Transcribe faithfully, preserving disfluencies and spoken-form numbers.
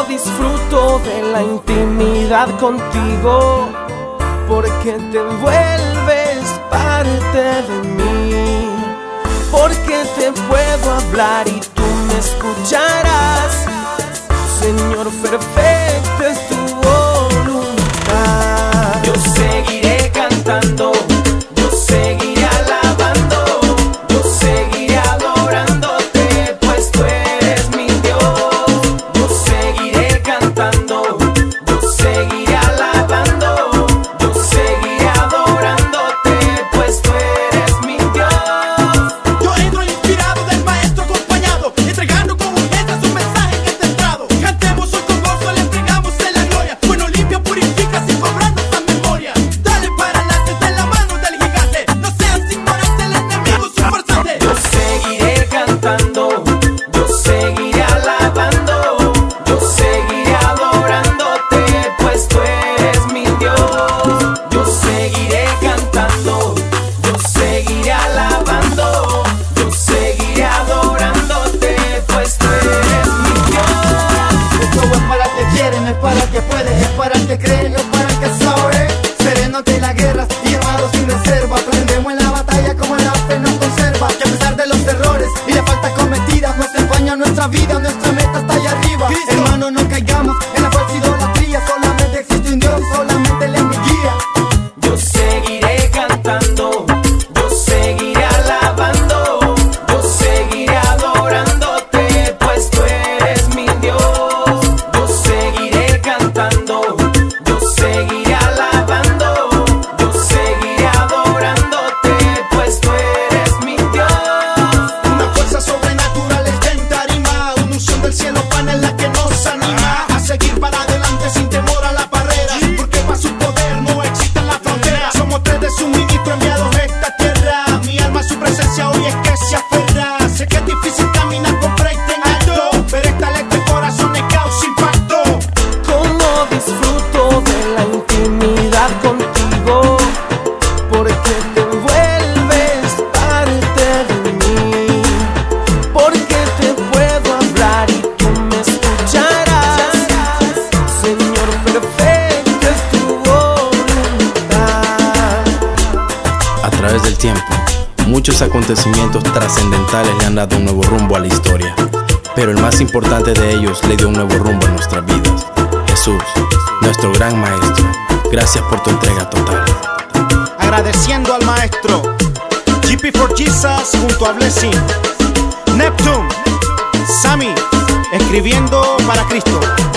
Cómo disfruto de la intimidad contigo, porque te vuelves parte de mí, porque te puedo hablar y tú me escucharás. Señor, perfecta es tu voluntad. Yo seguiré cantando, yo seguiré alabando, yo seguiré adorándote, pues tú eres mi Dios. Yo seguiré cantando, yo seguiré alabando, yo seguiré adorándote, pues tú eres mi Dios. Yo entro inspirado del maestro acompañado, entregando con urgencia su mensaje en este estrado. Cantemos hoy con gozo, le entregamos en la gloria. Bueno, limpia, purifica sin cobrarnos la memoria. Dale para adelante de la mano del gigante, no seas ignorante, el enemigo es un farsante. Yo seguiré cantando, yo seguiré alabando, yo seguiré adorándote, pues tú eres mi Dios. Yo seguiré cantando, yo seguiré alabando, yo seguiré adorándote, pues tú eres mi Dios. Esto es para el que quiere, no es para el que puede, es para el que cree, no es para el que sabe. Sereno ante la guerra y armado sin reserva, aprendemos en la batalla como la fe nos conserva. Que a pesar de los errores y las faltas cometidas, nos empaña nuestra vida, nuestra meta está allá arriba. Hermano, no caigamos en la falsa idolatría, solamente existe un Dios, solamente Él es mi guía. Yo seguiré cantando, yo seguiré alabando, yo seguiré adorándote, pues tú eres mi Dios. Yo seguiré cantando, yo seguiré alabando, yo seguiré adorándote, pues tú eres mi Dios. Una fuerza sobrenatural está en tarima, una unción del cielo pana en la que nos anima a seguir para adelante sin temor a la barrera, porque para su poder no existen las fronteras. Somos tres de su ministro enviados a esta tierra, mi alma a su presencia hoy es que se aferra. Sé que es difícil caminar con frente en alto, pero esta letra de corazones causa impacto. Cómo disfruto de la intimidad contigo, porque te vuelves parte de mí, porque te puedo hablar y tú me escucharás. Señor, perfecta es tu voluntad. A través del tiempo, muchos acontecimientos trascendentales le han dado un nuevo rumbo a la historia, pero el más importante de ellos le dio un nuevo rumbo a nuestras vidas. Jesús, nuestro gran maestro, gracias por tu entrega total. Agradeciendo al maestro G P for Jesus junto a Blessing, Neptune, Sammy, escribiendo para Cristo.